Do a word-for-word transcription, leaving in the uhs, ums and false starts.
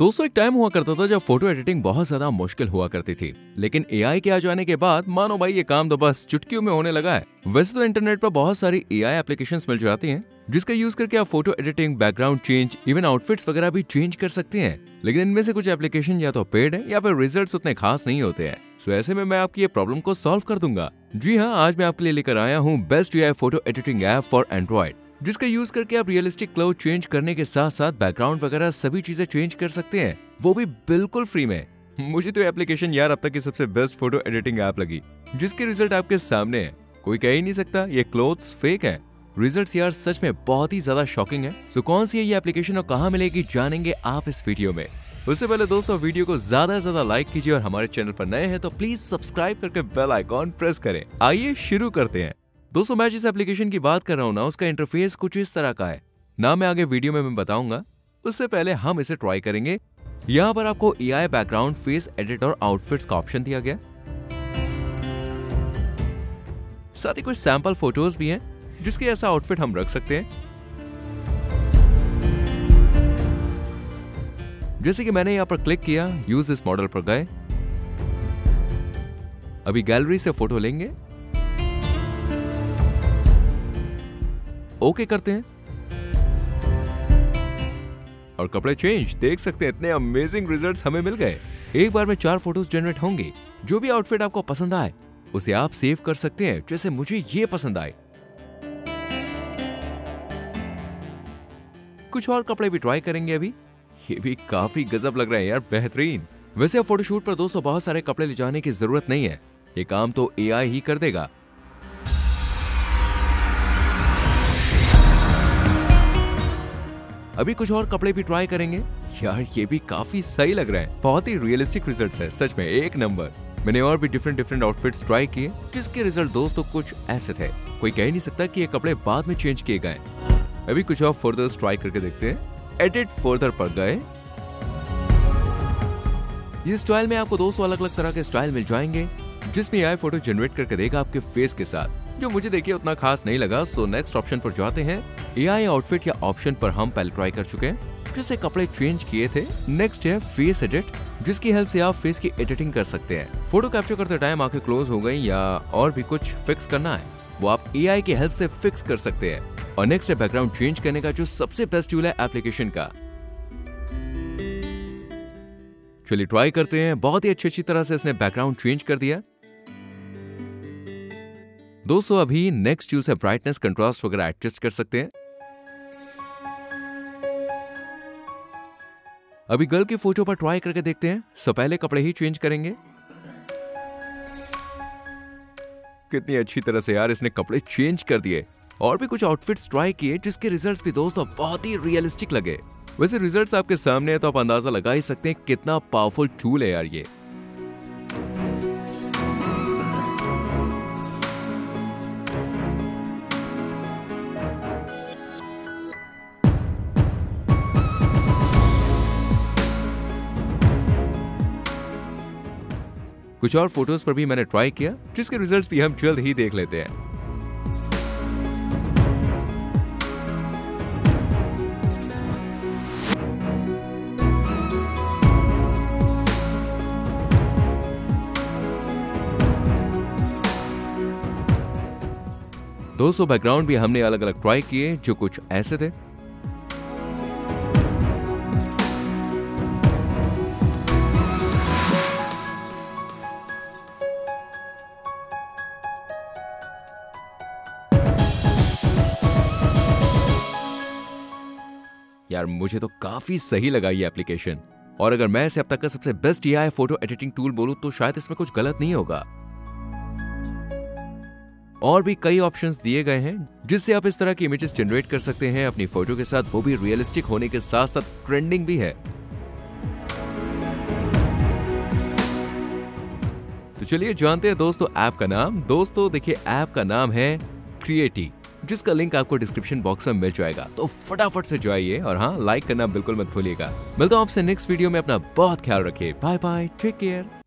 दोस्तों एक टाइम हुआ करता था जब फोटो एडिटिंग बहुत ज्यादा मुश्किल हुआ करती थी, लेकिन एआई के आ जाने के बाद मानो भाई ये काम तो बस चुटकियों में होने लगा है। वैसे तो इंटरनेट पर बहुत सारी एआई एप्लीकेशंस मिल जाती हैं जिसका यूज करके आप photo editing, background change, even outfits वगैरह भी चेंज कर सकते हैं, लेकिन इनमें से कुछ एप्लीकेशन या तो पेड है या फिर रिजल्ट्स उतने खास नहीं होते हैं। सो ऐसे में मैं आपकी ये प्रॉब्लम को सॉल्व कर दूंगा। जी हाँ, आज मैं आपके लिए लेकर आया हूँ best AI photo editing app for Android, जिसका यूज करके आप रियलिस्टिक क्लाउड चेंज करने के साथ साथ बैकग्राउंड वगैरह सभी चीजें चेंज कर सकते हैं, वो भी बिल्कुल फ्री में। मुझे तो एप्लीकेशन यार अब तक की सबसे बेस्ट फोटो एडिटिंग ऐप लगी, जिसके रिजल्ट आपके सामने है। कोई कह ही नहीं सकता ये क्लोथ्स फेक है। रिजल्ट्स यार सच में बहुत ही ज्यादा शॉकिंग है। सो कौन सी है ये एप्लीकेशन और कहाँ मिलेगी जानेंगे आप इस वीडियो में। उससे पहले दोस्तों वीडियो को ज्यादा से ज्यादा लाइक कीजिए और हमारे चैनल पर नए हैं तो प्लीज सब्सक्राइब करके बेल आइकॉन प्रेस करें। आइए शुरू करते हैं। दोस्तों मैं जिस एप्लीकेशन की बात कर रहा हूँ ना, उसका इंटरफेस कुछ इस तरह का है। नाम मैं आगे वीडियो में मैं बताऊंगा, उससे पहले हम इसे ट्राई करेंगे। यहाँ पर आपको एआई बैकग्राउंड, फेस एडिट और आउटफिट्स का ऑप्शन दिया गया, साथ ही कुछ सैंपल फोटोज भी हैं जिसके ऐसा आउटफिट हम रख सकते हैं। जैसे कि मैंने यहाँ पर क्लिक किया, यूज दिस मॉडल पर गए, अभी गैलरी से फोटो लेंगे, ओके करते हैं और कपड़े चेंज। देख सकते हैं इतने अमेजिंग रिजल्ट्स हमें मिल गए। एक बार में चार फोटोज जनरेट होंगे। जो भी आउटफिट आपको पसंद आए उसे आप सेव कर सकते हैं, जैसे मुझे ये पसंद आए। कुछ और कपड़े भी ट्राई करेंगे अभी। ये भी काफी गजब लग रहे हैं यार, बेहतरीन। वैसे अब फोटोशूट पर दोस्तों बहुत सारे कपड़े ले जाने की जरूरत नहीं है, ये काम तो एआई ही कर देगा। अभी कुछ और कपड़े भी ट्राई करेंगे। यार ये भी काफी सही लग रहा है, बहुत ही रियलिस्टिक रिजल्ट्स है, सच में एक नंबर। मैंने और भी डिफरेंट डिफरेंट आउटफिट्स ट्राई किए, जिसके रिजल्ट दोस्तों कुछ ऐसे थे। कोई कह नहीं सकता कि ये कपड़े बाद में चेंज किए गए। अभी कुछ और फर्दर ट्राई करके देखते हैं। एडिट फर्दर पर गए। ये स्टाइल में आपको दोस्तों अलग अलग तरह के स्टाइल मिल जाएंगे, जिसमें एआई फोटो जनरेट करके देगा आपके फेस के साथ, जो मुझे देखिए उतना खास नहीं लगा। सो नेक्स्ट ऑप्शन पर जाते हैं। एआई आउटफिट या ऑप्शन पर हम पहले ट्राई कर चुके हैं, जिससे कपड़े चेंज किए थे। नेक्स्ट है फेस एडिट, जिसकी हेल्प से आप फेस की एडिटिंग कर सकते हैं। फोटो कैप्चर करते टाइम आंखें क्लोज हो गई या और भी कुछ फिक्स करना है, वो आप एआई की हेल्प से फिक्स कर सकते हैं। और नेक्स्ट है बैकग्राउंड चेंज करने का, जो सबसे बेस्ट टूल है एप्लीकेशन का। चलिए ट्राई करते हैं। बहुत ही अच्छी अच्छी तरह से इसने बैकग्राउंड चेंज कर दिया। दोस्तों अभी नेक्स्ट यूज है ब्राइटनेस, कंट्रास्ट वगैरह एडजस्ट कर सकते हैं। अभी गर्ल की फोटो पर ट्राई करके देखते हैं। सो पहले कपड़े ही चेंज करेंगे। कितनी अच्छी तरह से यार इसने कपड़े चेंज कर दिए। और भी कुछ आउटफिट्स ट्राई किए, जिसके रिजल्ट्स भी दोस्तों बहुत ही रियलिस्टिक लगे। वैसे रिजल्ट्स आपके सामने है तो आप अंदाजा लगा ही सकते हैं कितना पावरफुल टूल है यार ये। कुछ और फोटोज पर भी मैंने ट्राई किया, जिसके रिजल्ट्स भी हम जल्द ही देख लेते हैं। दोस्तों बैकग्राउंड भी हमने अलग अलग ट्राई किए, जो कुछ ऐसे थे। यार मुझे तो काफी सही लगा ये एप्लीकेशन, और अगर मैं इसे अब तक का सबसे best AI photo editing tool बोलूं तो शायद इसमें कुछ गलत नहीं होगा। और भी कई ऑप्शंस दिए गए हैं, जिससे आप इस तरह की इमेजेस जनरेट कर सकते हैं अपनी फोटो के साथ, वो भी रियलिस्टिक होने के साथ साथ ट्रेंडिंग भी है। तो चलिए जानते हैं दोस्तों ऐप का नाम। दोस्तों देखिए ऐप का नाम है क्रिएटी, जिसका लिंक आपको डिस्क्रिप्शन बॉक्स में मिल जाएगा, तो फटाफट से जाइए और हाँ लाइक करना बिल्कुल मत भूलिएगा। मिलता हूं आपसे नेक्स्ट वीडियो में। अपना बहुत ख्याल रखिए। Bye bye, take care.